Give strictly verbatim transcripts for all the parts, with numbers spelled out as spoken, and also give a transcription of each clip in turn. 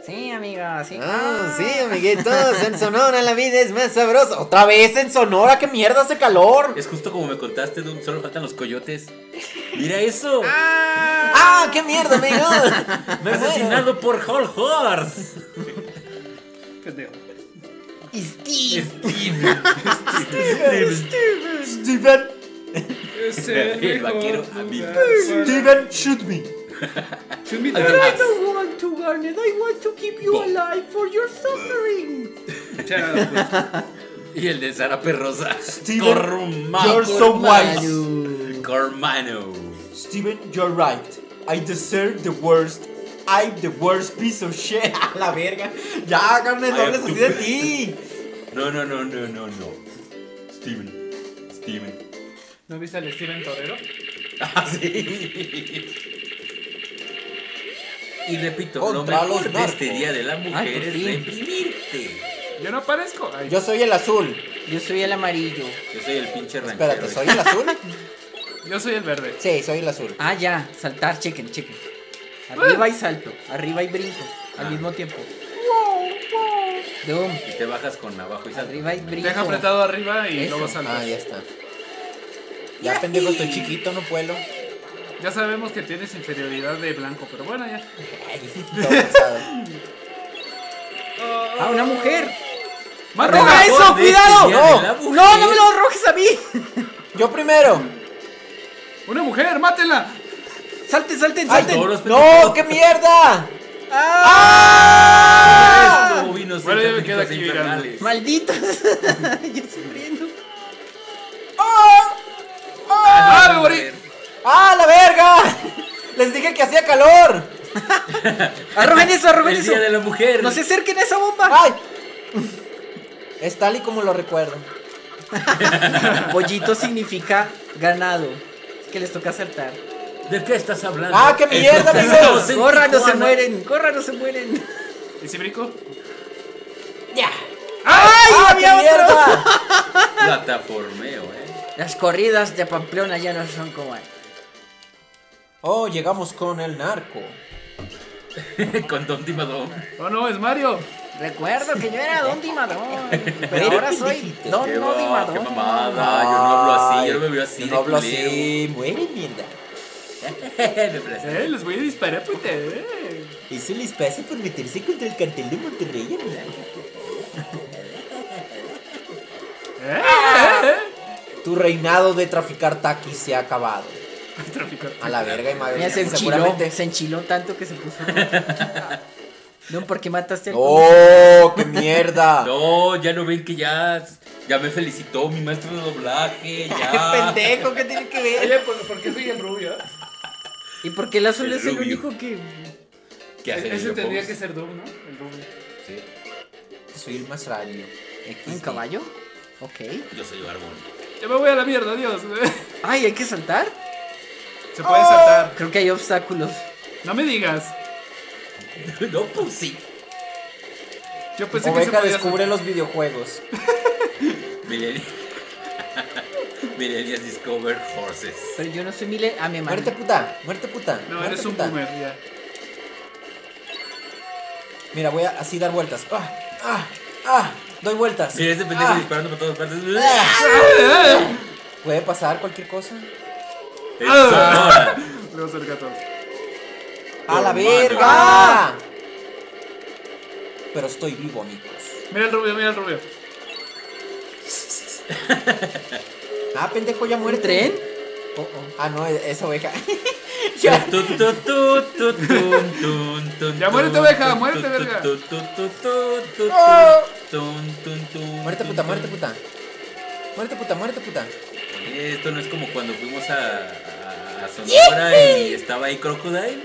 Sí, amiga, sí. Ah, sí, amiguitos, en Sonora la vida es más sabrosa. Otra vez en Sonora, qué mierda hace calor. Es justo como me contaste, Doom, solo faltan los coyotes. Mira eso. Ah, ah qué mierda, amigo. Me Asesinado por Whole Horse. Pendejo. Steve. Steven. Steven. Steven. Es el, El mejor vaquero lugar amigo. para- Steven, shoot me. Shoot me But down. I don't want to, Garnet. I want to keep you alive for your suffering. Chao, pues. Y el de Sara Perrosa. Steven, Cormano. you're so wise. Cormano. Steven, you're right. I deserve the worst. I'm the worst piece of shit. A la verga. Ya, Garnet, no hables así de ti. No, no, no, no, no, no. Steven. Steven. ¿No viste al Steven Torero? Ah, sí. Y repito, Contra lo mejor los de este narcos. Día de la Mujer Ay, por es fin. reprimirte. Yo no aparezco. Ay, Yo soy el azul. Yo soy el amarillo. Yo soy el pinche ranchero. Espérate, ¿soy el azul? yo soy el verde. Sí, soy el azul. Ah, ya. Saltar, chequen, chequen. Arriba y salto. Arriba y brinco. Al Ah. mismo tiempo. Doom. Y te bajas con abajo y saltas. Arriba y brinco. Deja apretado arriba y Eso. luego saltas. Ah, ya está. Ya, pendejo, estoy chiquito, no puedo. Ya sabemos que tienes inferioridad de blanco, pero bueno, ya. Ay, todo cansado. Ah, una mujer. ¡Mata! ¡Arroja mejor eso! de este ¡Cuidado! Día de la ¡No! Mujer. ¡No, no me lo arrojes a mí! Yo primero. ¡Una mujer! ¡Mátenla! ¡Salten, salten, Ay, salten! toros, ¡No! ¡Qué mierda! ¡Ah! Esto, bovinos Bueno, ya me sintéticos quedo aquí infernales. ¡Malditos! Yo sufriendo. ¡Ah, me morí! ¡Ah, la verga! Les dije que hacía calor. ¡Arrojen eso, arrojen El eso! Día de la Mujer. ¡No se acerquen a esa bomba! ¡Ay! Es tal y como lo recuerdo. Pollito significa ganado. Es que les toca saltar. ¿De qué estás hablando? ¡Ah, qué mierda, Estás amigos! en ¡Corran, no se Tijuana. mueren! ¡Corran, no se mueren! ¿Y si brinco? ¡Ya! ¡Ay, ¡Ah, había qué otro! mierda! Plataformeo, eh. Las corridas de Pamplona ya no son como antes. Oh, llegamos con el narco. Con Don Timadón. ¡Oh, no! ¡Es Mario! Recuerdo que yo era Don Dimadón, pero Eres ahora soy pendejito. Don Qué, No va, qué Dimadón. mamada. Yo no hablo así. Yo no me veo así. Yo de no hablo culero. así. Muere, mierda. Me parece. ¡Eh! ¡Les voy a disparar, puta! ¡Eh! Eso les pasa por meterse contra el cartel de Monterrey, amiga. ¡Eh! ¡Eh! Tu reinado de traficar taquis se ha acabado. Traficar. A la verga, y madre. Mira, se enchiló, Seguramente. se enchiló tanto que se puso. No, ¿por qué mataste al ¡Oh, qué mierda! No, ya no ven que ya. Ya me felicitó mi maestro de doblaje. Ya. pendejo! ¿Qué tiene que ver? Oye, ¿por, ¿por qué soy el rubio? ¿Y por qué el azul El es el rubio. único que...? ¿Qué hace Ese el tendría Pops? que ser Doom, ¿no? El rubio. Sí. Soy el más radio. ¿Un caballo? Ok. Yo soy Barbón. Ya me voy a la mierda, adiós. Ay, ¿hay que saltar? Se puede saltar. Creo que hay obstáculos. No me digas. No, pues sí. Yo pensé que se Oveja podía descubre los videojuegos. Millennials. Millennials Discover Horses. Pero yo no soy mile... Ah, me Muerte mandé. puta, muerte puta. saltar. No, muerte eres un puta. boomer, ya. Mira, voy a así dar vueltas. ¡Ah! ¡Ah! ¡Ah! Doy vueltas. Mira, este pendejo Ah. disparando por todas partes. Puede pasar cualquier cosa. Es Sonora. Luego ser gato. ¡A la Hermano. verga! Pero estoy vivo, amigos. Mira el rubio, mira el rubio. Ah, pendejo, ya ¿Un muere. tren? Oh, oh. Ah, no, es, es oveja. Tu, tu, tu, tu, tu, tun, tun, tun, Ya muérete, tun, oveja, tun, muérete, tun, verga. tun, tun, tun, tun, tun, Oh. tun, tun, tun, Muerte tun, puta, tun. muerte puta. Muerte puta, muerte puta. Oye, esto no es como cuando fuimos a, a, a Sonora y estaba ahí Crocodile.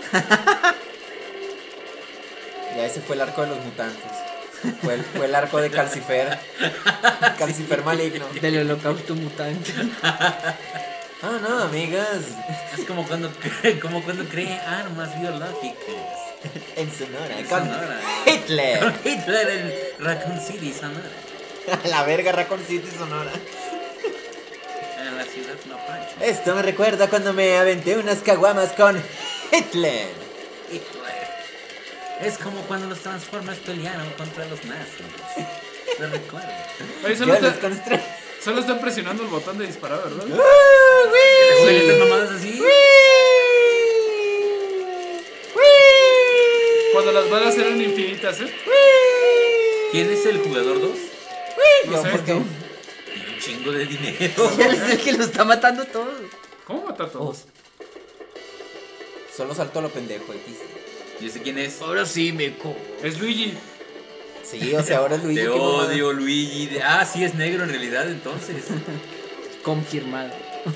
Ya ese fue el arco de los mutantes. Fue el, fue el arco de Calcifer. Calcifer maligno. Del holocausto mutante. Ah, no, amigas. Es como cuando, cre- como cuando cree armas biológicas. En Sonora. En Con Sonora. Hitler. Con Hitler en Raccoon City, Sonora. La verga, Raccoon City, Sonora. En la ciudad Mapache. Esto me recuerda cuando me aventé unas caguamas con Hitler. Hitler. Es como cuando los Transformers pelearon contra los nazis. Lo recuerdo. Oye, solo, Ya los está, constra- solo están presionando el botón de disparar, ¿verdad? ¿Te juegan estas mamadas así? Cuando las balas eran infinitas, ¿eh? ¿Quién es el jugador dos? No Yo, sé. ¿por qué? Y un chingo de dinero. Ya es el que lo está matando todo. ¿Cómo mata a todos? Solo salto a lo pendejo, X. ¿Y ese quién es? Ahora sí me co. Es Luigi. Sí, o sea, ahora es Luigi. Te qué mamada. odio, Luigi. De- Ah, sí es negro en realidad, entonces. Confirmado.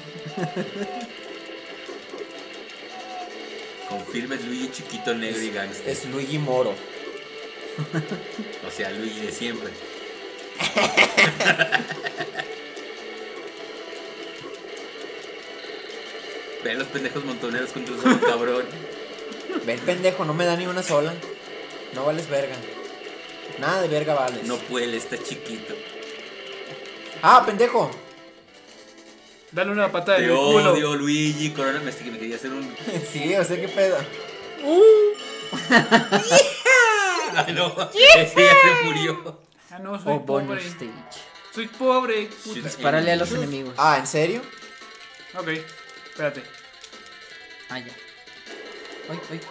Confirma, es Luigi chiquito, negro y gangster. Es Luigi Moro. O sea, Luigi de siempre. Ven los pendejos montoneros contra un solo cabrón. Ven, pendejo, no me da ni una sola. No vales verga. Nada de verga vales. No puede, está chiquito. Ah, pendejo. Dale una patada en Te el culo. odio, Luigi. Corona, este que me quería hacer un. Sí, o sea, qué pedo. Ay, no, ese ya se murió. Ah, no, soy O bonus pobre. stage. Soy pobre. Puta. Dispárale a los enemigos. Ah, ¿en serio? Ok, espérate. Ah, ya. Uy, uy.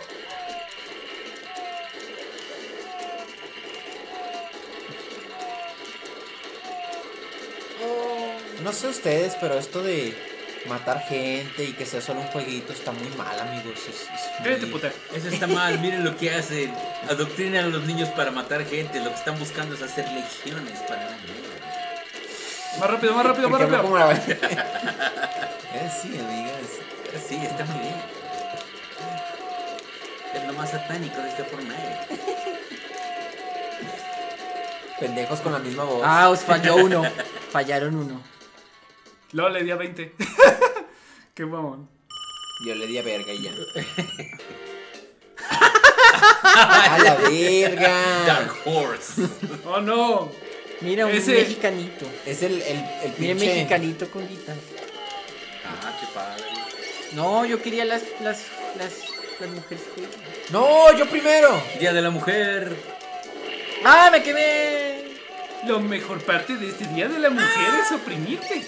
No sé ustedes, pero esto de matar gente y que sea solo un jueguito está muy mal, amigos. Es, es muy- Cállate, puta. Eso está mal, miren lo que hacen. Adoctrinan a los niños para matar gente. Lo que están buscando es hacer legiones para la guerra. Más rápido, más rápido, más Porque rápido. como la- Eh, sí, amigas. Sí, está muy bien. Es lo más satánico de este Fortnite. Pendejos con la misma voz. Ah, os falló uno. Fallaron uno. Luego le di a veinte. Qué mamón. Yo le di a verga y ya. A la verga. Dark Horse. Oh no. Mira, un Ese- mexicanito. Es el, el, el Mira, pinche. mexicanito con guitarra. Ah, qué padre. No, yo quería las, las, las, las mujeres. No, yo primero. Día de la Mujer. ¡Ah, me quemé! La mejor parte de este día de la mujer es oprimirte.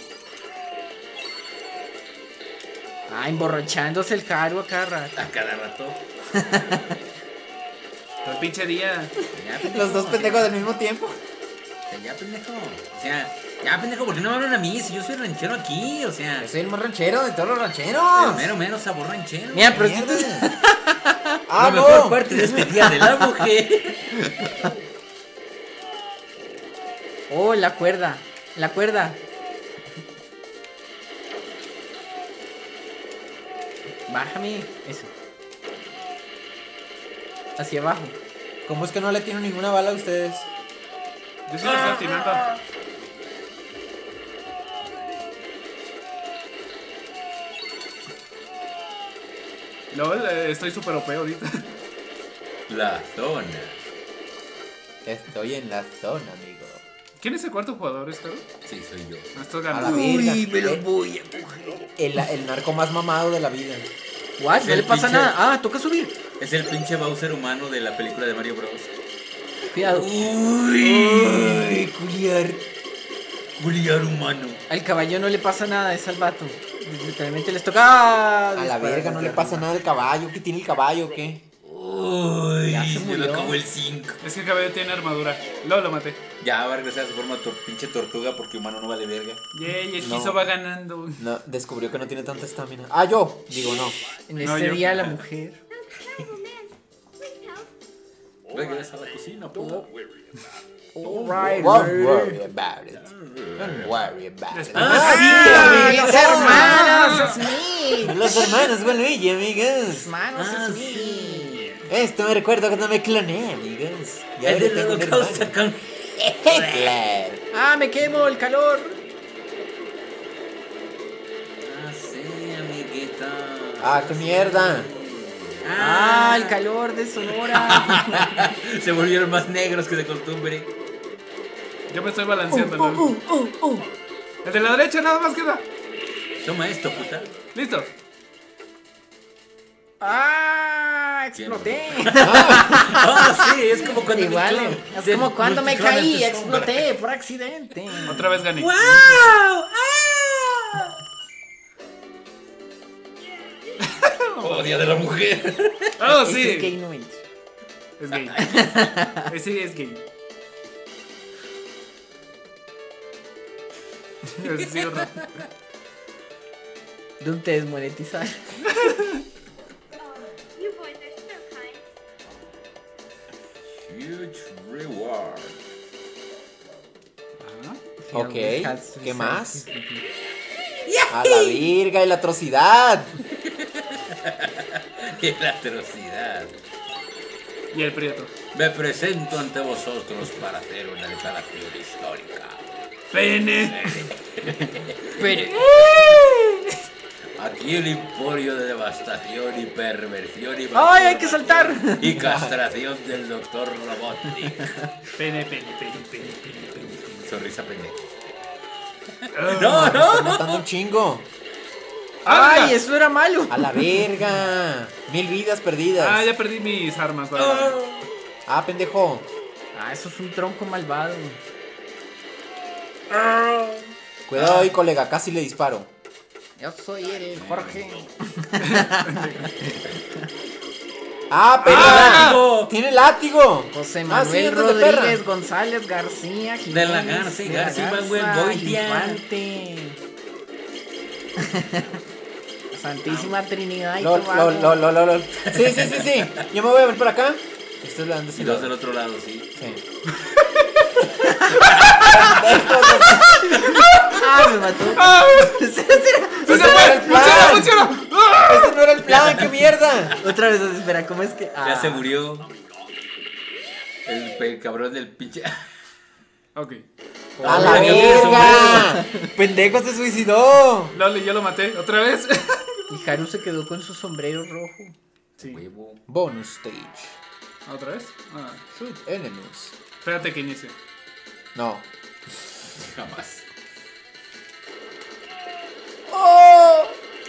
Ah, emborrachándose el caro a cada rato. A cada rato. Todo el pinche día. Ya, pendejo, Los dos o sea, pendejos al mismo tiempo. Ya, pendejo. O sea, ya, pendejo, ¿por qué no me hablan a mí? Si yo soy ranchero aquí, o sea. Yo soy el más ranchero de todos los El rancheros. mero, mero sabor ranchero. Mira, pero si Mierda. tú... Ah, la mejor no. parte de este día de la mujer. Oh, la cuerda. La cuerda. Bájame. Eso. Hacia abajo. ¿Cómo es que no le tienen ninguna bala a ustedes? Yo sí lo estoy atinando. LOL, eh, estoy súper O P ahorita. La zona. Estoy en la zona, amigo. ¿Quién es el cuarto jugador, Escaro? Sí, soy yo. No estoy A la ganando. verga. me lo Eh, voy a coger. El, el narco más mamado de la vida. What? No El le pasa pinche- nada. Ah, toca subir. Es el pinche Bowser humano de la película de Mario Bros. Cuidado. Uy, culiar. Julián humano. Al caballo no le pasa nada, es al vato. Literalmente les toca. A la verga, no le pasa nada al caballo. ¿Qué tiene el caballo o qué? Uy, Ya se se me murió. acabó el cinco. Es que el cabello tiene armadura. LOL, lo maté. Ya va a regresar a su forma tor- pinche tortuga porque humano no vale verga. Yay, Esquizo No. va ganando. No, descubrió que no tiene tanta estamina. Ah, yo. Digo, no. En No, este yo- día la mujer. Regresa a la cocina, po. Alright. Don't worry about it. Don't worry about it. Ah, sí, los hermanos hermanos. Smith. Los hermanos Juan Luigi, amigos. Hermanos Ah, Smith. sí. Esto me recuerda cuando me cloné, amigos. Y El ahora del tengo un holocausto hermano. con... Hitler. Ah, me quemo el calor. Ah, sí, amiguita. Ah, qué mierda. Ah, el calor de Sonora. Se volvieron más negros que de costumbre. Yo me estoy balanceando, LOL. El de la derecha nada más queda. Toma esto, puta. Listo. Ah, ¡Ah! ¡Exploté! Ah, sí, es como cuando Igual, el clon es del como cuando me multiclon caí, de sombra. exploté por accidente. Otra vez gané. ¡Wow! Oh, Día de la Mujer. Oh, Ese sí. es gay, no es. Es gay. Ese es gay. Sí, ¿verdad? ¿Dónde te desmonetizar? You boys are so kind. Huge reward. Ajá. Ok, ¿qué más? A la virga y la atrocidad. Y la atrocidad. Y el prieto. Me presento ante vosotros para hacer una declaración histórica. Pene. Pero, Aquí el emporio de devastación y perversión y ¡ay, hay que saltar! y castración del doctor Robotnik. Pene, pene, pene, pene, pene, pene. Sonrisa pendeja. No, Me están matando un chingo. ¡Ay, eso era malo! A la verga. Mil vidas perdidas. Ah, ya perdí mis armas. Vale. Ah, pendejo. Ah, eso es un tronco malvado. Cuidado ahí, colega, casi le disparo. Yo soy el Jorge. Ah, pero ¡Látigo! tiene látigo. José Ah, sí, Manuel andas de perra. Rodríguez González García Jiménez, De la Garza y de la Garza y Manuel Garza, Goitia. Infante. Santísima Trinidad y Lol, Tobago. lol, lol, lol, lol, lol. Sí, sí, sí, sí. Yo me voy a ver por acá. Estoy hablando Y así. dos del otro lado, sí. Sí. Ah, me mató. ¡Se fue! ¡Funciona, funciona! Ese no era el plan, qué mierda. Otra vez, espera, ¿cómo es que? Ah. Ya se murió. El pe- cabrón del pinche. Ok. A la Mira, que tiene verga. Pendejo se suicidó. Loli, yo lo maté. ¿Otra vez? Y Haru se quedó con su sombrero rojo. Sí. Huevo. Bonus stage. ¿Otra vez? Ah, Shoot enemies. espérate que inicie. No. Jamás. ¡Oh!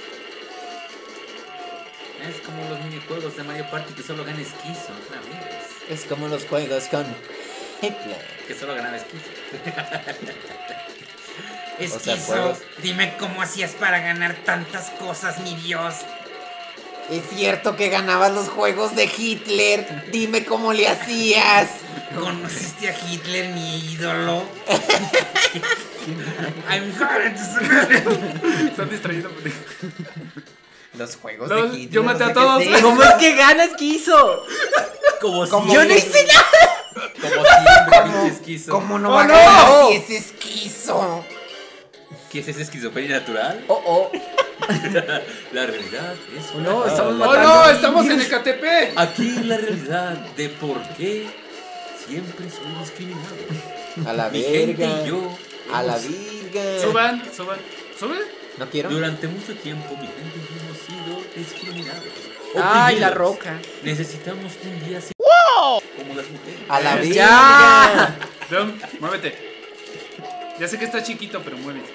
Es como los minijuegos de Mario Party que solo gana esquizo otra vez. Es como los juegos con Hitler. Que solo ganaba esquizo. O sea, juegos. Dime cómo hacías para ganar tantas cosas, mi Dios. Es cierto que ganabas los juegos de Hitler. Dime cómo le hacías. ¿Conociste a Hitler, mi ídolo? I'm going to... Están distraídos. Los juegos Lol, de Hitler. yo maté no a sé todos. qué sé. ¿Cómo es que ganas que hizo? Como Yo siempre. no hice nada. Como siempre, pinche esquizo. ¿Cómo no ¡Oh, va a no! ganar si es esquizo? ¿Qué es esa esquizofrenia natural? Oh, oh. La realidad es. Oh, no, fractal. estamos ¡Oh, matando no! niños. ¡Estamos en Ecatepec! Aquí la realidad de por qué siempre soy discriminado. A la Mi gente verga. y yo. A la hemos- virga. Suban, suban. ¿Sube? ¿No quiero? Durante mucho tiempo mi gente y yo hemos sido discriminados. Ay, la oprimidos. roca. Necesitamos un día así como las mujeres. A la Ya. virga. Dom, muévete. Ya sé que está chiquito, pero muévete.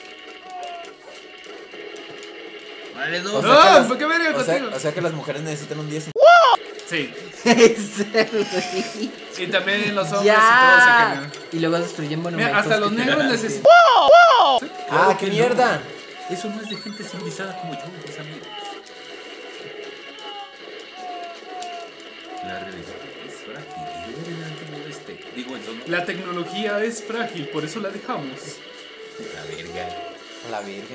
Vale, O dos. sea que ¡No! las- ¿Por qué verga O sea, contigo? o sea que las mujeres necesitan un día sin. Sí. Sí. Y también los hombres y todos se Ya. queman. Y luego destruyen monumentos. Mira, hasta los que negros te- necesitan. ¡Ah, qué que no. mierda! Eso no es de gente civilizada como yo, mis amigos. La realidad es frágil y debe de mantener este. Digo, en son... La tecnología es frágil, por eso la dejamos. La verga. A la virga.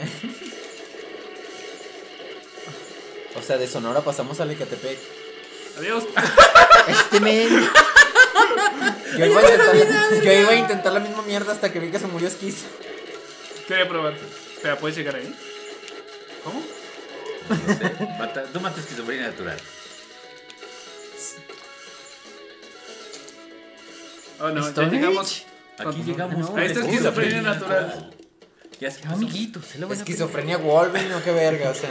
O sea, de Sonora pasamos a Ecatepec. Adiós. Este men. Yo iba, a intentar, yo iba a intentar la misma mierda hasta que vi que se murió esquizo. Quería probar. Espera, ¿puedes llegar ahí? ¿Cómo? No sé. Mata, tú matas esquizofrenia natural. Oh, no, ya Stone llegamos. Aquí ¿Cuánto? llegamos. No, a ahí está la esquizofrenia natural. Ya se No, amiguito, se lo van a Esquizofrenia Wolverine o qué verga, o sea.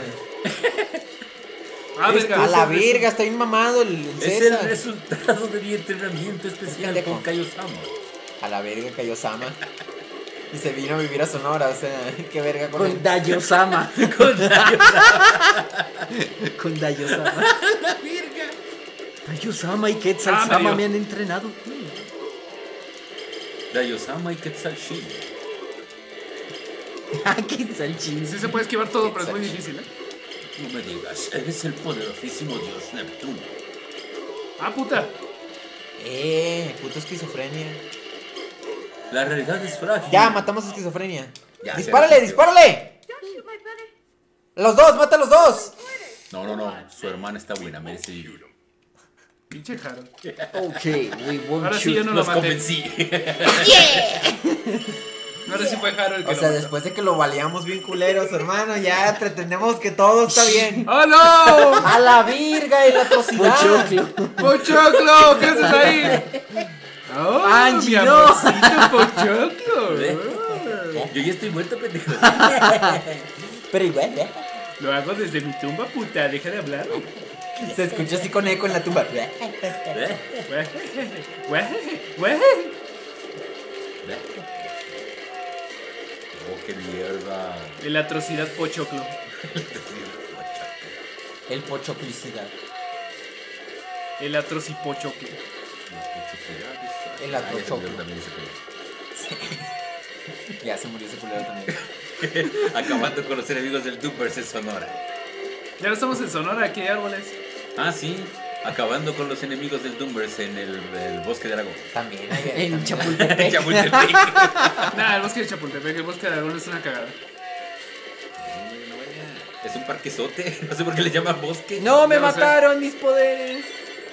Ah, verga. A la verga, está bien mamado el Es el César. resultado de mi entrenamiento especial Pendejo. con Kaiosama. A la verga, Kaiosama. Y se vino a vivir a Sonora, o sea, qué verga con, Con él. Dayosama. Con Dayosama. Con Dayosama. La virga. Dayosama y Quetzal Ah, Sama medio. me han entrenado. Dayosama y Quetzal Shin. Ah, Quetzal Chin. Sí se puede esquivar todo, pero es muy difícil, ¿eh? No me digas, eres el poderosísimo dios Neptuno. Ah, puta. Eh, puto esquizofrenia. La realidad es frágil. Ya, matamos a esquizofrenia. Ya, ¡Dispárale, se- dispárale! ¡Los dos, mata a los dos! No, no, no. Su hermana está buena, merece vivir. Pinche Jaro. Ok, we won't Ahora sí yo shoot. no lo Los maté. convencí. Ahora sí fue Jaro el que O sea, lo mató. después de que lo baleamos bien culeros, hermano, ya pretendemos que todo está bien. ¡Oh, no! ¡A la virga y la atrocidad! Pochoclo. ¡Pochoclo! ¿Qué haces ahí? ¡Oh, Angie, mi no. amorcito Pochoclo! ¿Eh? Yo ya estoy muerto, pendejo. Pero igual, ¿eh? Lo hago desde mi tumba, puta. Deja de hablar. Se escuchó así con eco en la tumba. ¿Eh? Güey, güey, güey. Oh, qué mierda. La atrocidad Pochoclo. El pochoclicidad. El atrocipochoclo. El Ah, ya se atrochoclo. murió también ese culero. Ya se murió ese culero también. Acabando con los enemigos del Doomverse en Sonora. Ya no estamos en Sonora, aquí hay árboles. Ah, sí. Acabando con los enemigos del Doomverse en el, el bosque de Aragón. También hay. En también. Chapultepec. Chapultepec. Nah, el bosque de Chapultepec, el bosque de Aragón es una cagada. Es un parquezote. No sé por qué le llaman bosque. No, me Ya lo sé. mataron mis poderes.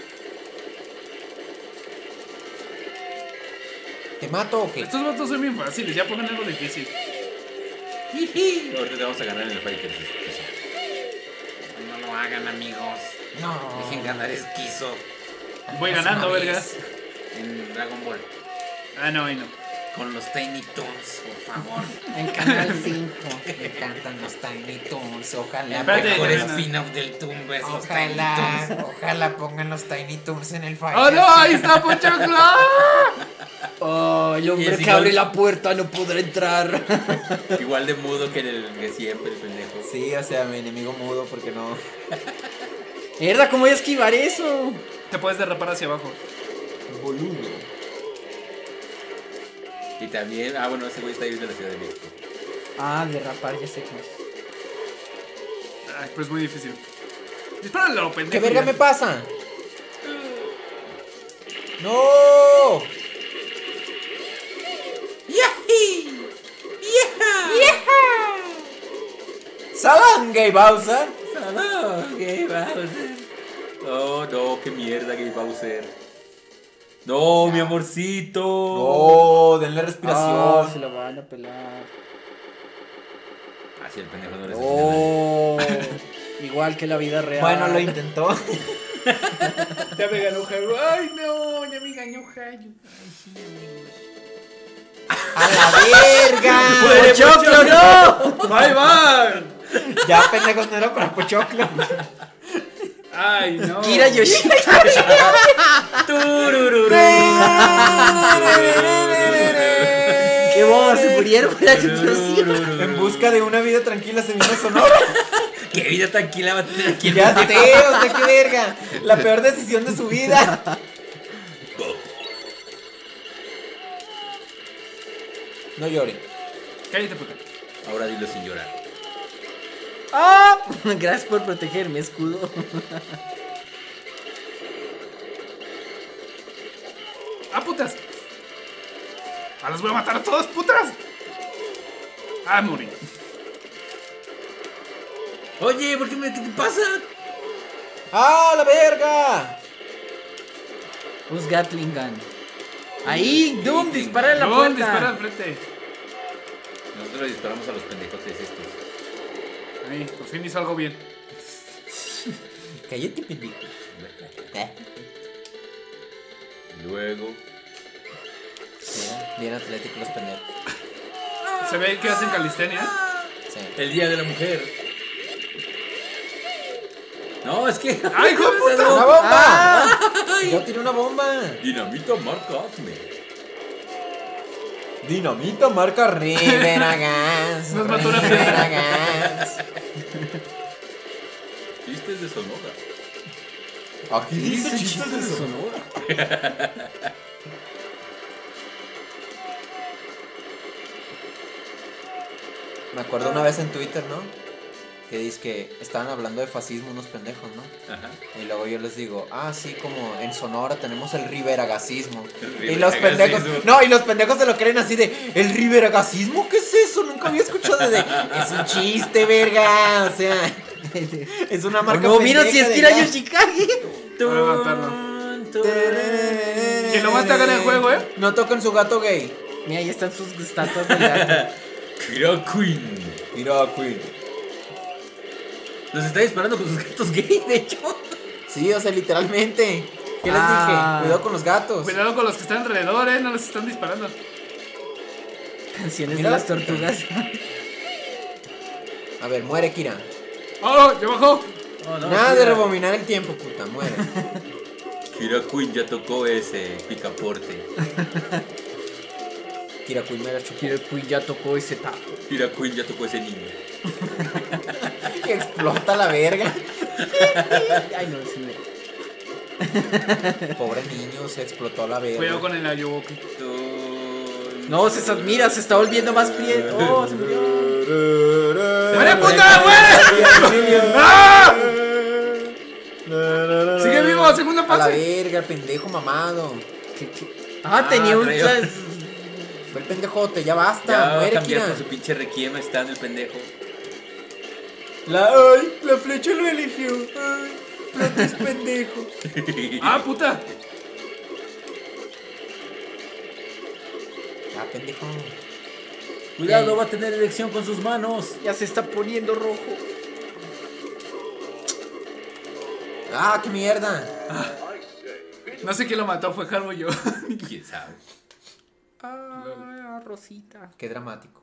¿Te mato o qué? Estos votos son bien fáciles, ya pongan algo difícil. Ahorita te vamos a ganar en el Fighter. No lo hagan, amigos. No. Dejen ganar esquizo. Voy ganando, Una vez verga. En Dragon Ball. Ah, no, ahí no. Con los Tiny Toons, por favor. En Canal cinco. Me encantan los Tiny Toons. Ojalá. Espérate, Mejor no, no, no. spin-off del Toonverse, los Tiny Ojalá. Toons. Ojalá pongan los Tiny Toons en el Fighter. ¡Oh, no! ¡Ahí está Pochoclo! Oh, el Y hombre es que igual- abre la puerta no podrá entrar. Igual de mudo que el que siempre, el pendejo. Sí, o sea, mi enemigo mudo porque no. Mierda, ¿cómo voy a esquivar eso? Te puedes derrapar hacia abajo. Boludo. Y también, ah, bueno, ese güey está ahí de la Ciudad de México. Ah, derrapar, ya sé qué es. Ay, pero es muy difícil. Dispárale a lo pendejo. ¿Qué verga ya. me pasa? ¡No! ¡Salón, Gay Bowser! No, Gay Bowser. Oh, no, qué mierda, Gay Bowser. No, mi amorcito. ¡No! Denle Ah, respiración. se la van a pelar. Así el pendejo no le Oh, igual que la vida real. Bueno, lo intentó. Ya me ganó Jaro. ¡Ay, no! Ya me ganó Jaro. ¡A la verga! ¡Pochoclo, no! ¡Bye, bye! Ya, pendejos, no era para Pochoclo. ¡Ay, no! Kira Yoshida. ¡Qué boba! Se murieron por la explosión. En busca de una vida tranquila se vino a Sonora. Qué vida tranquila va a tener aquí el Ya sé, pendejo. o sea, qué verga. La peor decisión de su vida. No llore. Cállate, puta. Ahora dilo sin llorar. ¡Ah! Gracias por protegerme, escudo. ¡Ah, putas! ¡Ah, los voy a matar a todos, putas! ¡Ah, morí! Oye, ¿por qué me, ¿qué te pasa? ¡Ah, la verga! Use Gatling Gun. Ahí, Doom, Gatling dispara en la No, puerta. dispara al frente. Nosotros le disparamos a los pendejotes estos. Ahí, por fin hizo algo bien. Cállate, pendejo. Eh, Y luego. mira, bien atlético los pendejos. Se ve que hacen calistenia. Sí. El día de la mujer. No, es que. ¡Ay, hijo de puta! ¡Una bomba! Ah. Yo tiré una bomba. Dinamita marca Acme. Dinamita marca Rivera Gas. Nos mató una Rivera Gas. Chistes de Sonora. Aquí dice Dice chistes de Sonora. Me acuerdo una vez en Twitter, ¿no? Que dice que estaban hablando de fascismo unos pendejos, ¿no? Ajá. Y luego yo les digo, ah, sí, como en Sonora tenemos el riveragasismo. El Y los pendejos, riveragasismo. no, y los pendejos se lo creen así de, ¿el riveragasismo? ¿Qué es eso? Nunca había escuchado de, es un chiste, verga. O sea, es una marca No, mira pendeja si de estira ya. Yoshikage. Voy a matarlo. Quien lo mata gana el juego, ¿eh? No toquen su gato gay. Mira, ahí están sus estatuas de gato. Kira Queen. Mira, Queen. Nos está disparando con sus gatos gay, de hecho. Sí, o sea, literalmente. ¿Qué les Ah. dije? Cuidado con los gatos. Cuidado con los que están alrededor, ¿eh? No les están disparando. Canciones Mira. de las tortugas. A ver, muere, Kira. ¡Oh! ¡Ya bajó! Oh, no, Nada de Kira. rebobinar el tiempo, puta, muere. Kira Queen ya tocó ese picaporte. Kira Queen me la chupó. Kira Queen ya tocó ese tapo. Kira Queen ya tocó ese niño. Que explota la verga. Ay, no, sí me... Pobre niño, se explotó la verga. Cuidado con el Ayuwoki. No, se mira, se está volviendo más prieto. Oh, se murió. ¡Muere, puta! ¡Muere! ¡Ah! ¡Sigue vivo! ¡Segunda A la fase! verga, el pendejo mamado. ¿Qué, qué? Ah, tenía un... traía- Fue el pendejote, ya basta, Ya va a muere, cambiar Kira. con su pinche requiem, está en el pendejo. La, ay, la flecha lo eligió. Ay, Plata es pendejo. ¡Ah, puta! Ah, pendejo. Cuidado, va a tener erección con sus manos. Ya se está poniendo rojo. Ah, qué mierda. No sé quién lo mató, fue Harbo yo. ¿Quién sabe? Ah, Rosita. Qué dramático.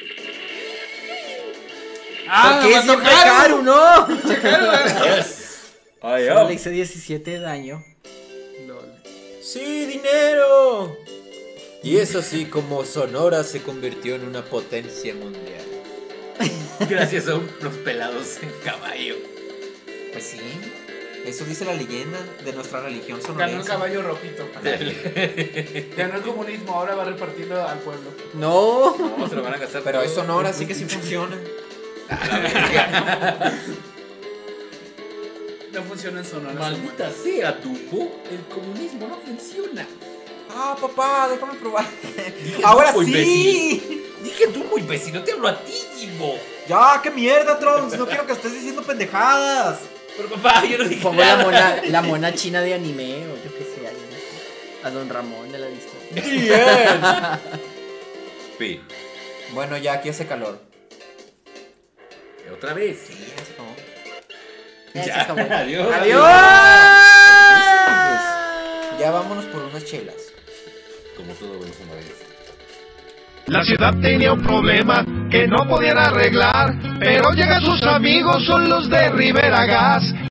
¡Ah! ¿Por qué lo mató siempre Haru! Haru, no? Yes. I Solo am. le hice diecisiete de daño. Lol. Sí, dinero. Y es así como Sonora se convirtió en una potencia mundial. Gracias a unos pelados en caballo. Pues sí, eso dice la leyenda de nuestra religión Ganó el sonorense. caballo rojito. Ganó el comunismo, ahora va repartiendo al pueblo. No. No, se lo van a gastar Pero todo. es Sonora, así que sí funciona. No funciona en Sonora. Maldita sea, Dumbo. El comunismo no funciona. Ah, papá, déjame probar. Dije Ahora Dumbo, sí. Dije Dumbo, imbécil. No te hablo a ti, Jimbo. Ya, qué mierda, Trunks. No quiero que estés diciendo pendejadas. Pero papá, yo no dije Pongo la nada. mona, la mona china de anime o yo qué sé, alguien así. A Don Ramón de la vista. Bien. Fin. Bueno, ya aquí hace calor. Otra vez. Sí, ya se acabó. Ya se Ya, acabó. adiós. ¡Adiós! Ya vámonos por unas chelas. Como todo buen sonorense. La ciudad tenía un problema que no podían arreglar, pero llegan sus amigos, son los de Rivera Gas.